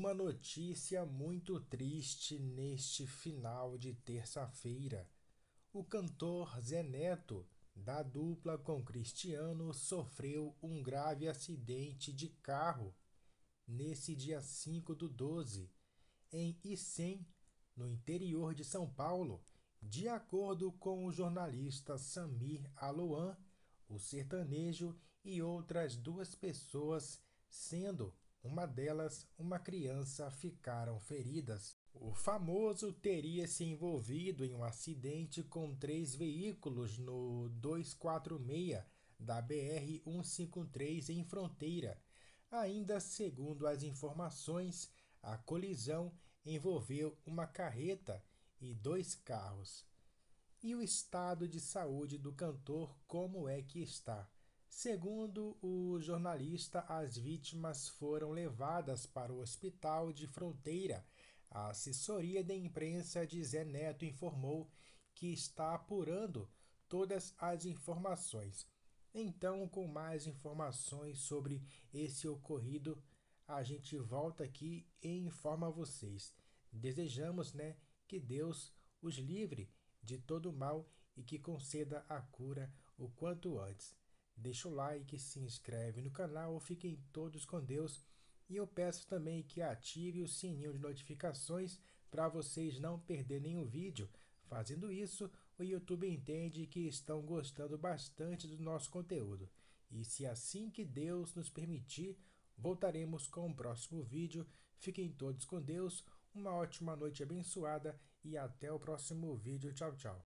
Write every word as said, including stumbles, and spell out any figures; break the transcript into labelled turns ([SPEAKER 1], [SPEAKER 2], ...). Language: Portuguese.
[SPEAKER 1] Uma notícia muito triste neste final de terça-feira. O cantor Zé Neto, da dupla com Cristiano, sofreu um grave acidente de carro nesse dia cinco do doze, em Icém, no interior de São Paulo. De acordo com o jornalista Samir Aloan, o sertanejo e outras duas pessoas, sendo uma delas uma criança, ficaram feridas. O famoso teria se envolvido em um acidente com três veículos no duzentos e quarenta e seis da B R cento e cinquenta e três em Fronteira. Ainda segundo as informações, a colisão envolveu uma carreta e dois carros. E o estado de saúde do cantor, como é que está? Segundo o jornalista, as vítimas foram levadas para o hospital de Fronteira. A assessoria de imprensa de Zé Neto informou que está apurando todas as informações. Então, com mais informações sobre esse ocorrido, a gente volta aqui e informa vocês. Desejamos, né, que Deus os livre de todo mal e que conceda a cura o quanto antes. Deixa o like, se inscreve no canal, fiquem todos com Deus. E eu peço também que ative o sininho de notificações para vocês não perderem nenhum vídeo. Fazendo isso, o YouTube entende que estão gostando bastante do nosso conteúdo. E se assim que Deus nos permitir, voltaremos com o próximo vídeo. Fiquem todos com Deus, uma ótima noite abençoada e até o próximo vídeo. Tchau, tchau.